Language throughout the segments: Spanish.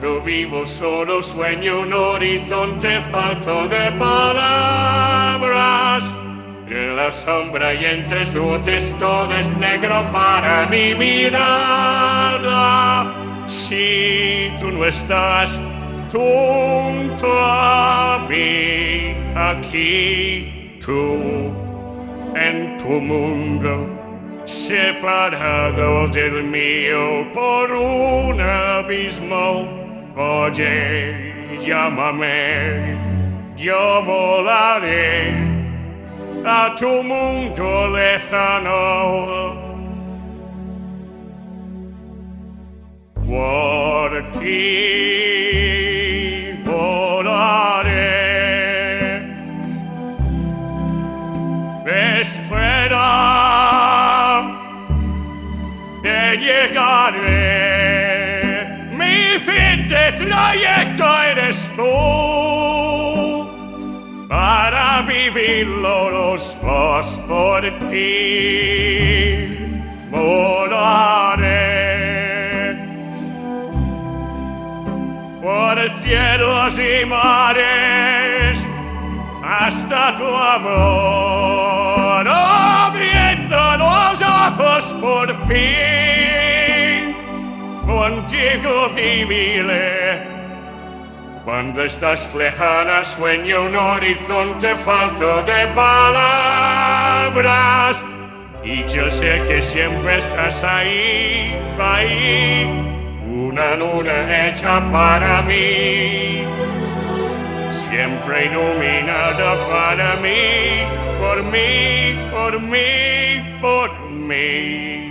No vivo solo, sueño un horizonte falto de palabras. En la sombra y entre luces todo es negro para mi mirada. Si tú no estás junto a mí, aquí tú en tu mundo, separado del mío por un abismo. Oye, llámame, yo volaré a tu mundo lejano. Por ti volaré. Espera, te llegaré. Mi fin de trayecto eres tú. Para vivirlo los dos por ti volaré. Por cielos y mares hasta tu amor, abriendo los ojos por fin, contigo viviré. Cuando estás lejana sueño un horizonte falto de palabras, y yo sé que siempre estás ahí, ahí, una luna hecha para mí, siempre iluminada para mí, por mí, por mí, por mí.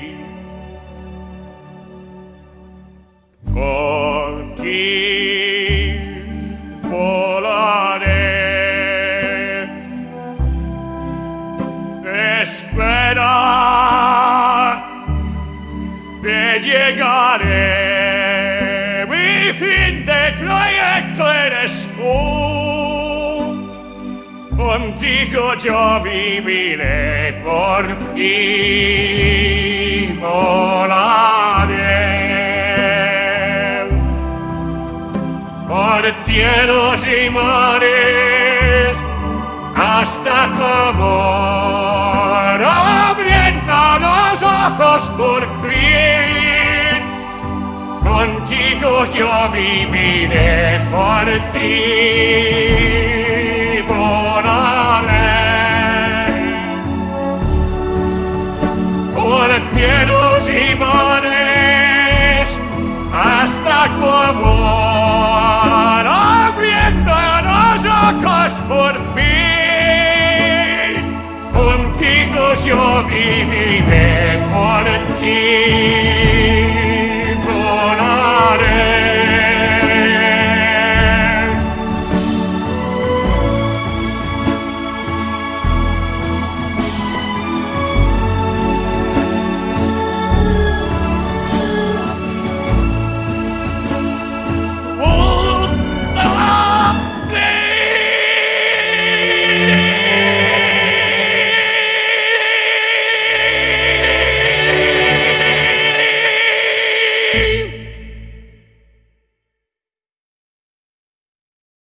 Por ti volaré. Espera, te llegaré. Mi fin de trayecto eres tú. Contigo yo viviré, por ti volaré. Por cielos y mares hasta tu amor, abriendo los ojos por fin, contigo yo viviré, por ti volaré. Por cielos y mares hasta tu amor, abriendo los ojos por fin, contigo yo viviré, por ti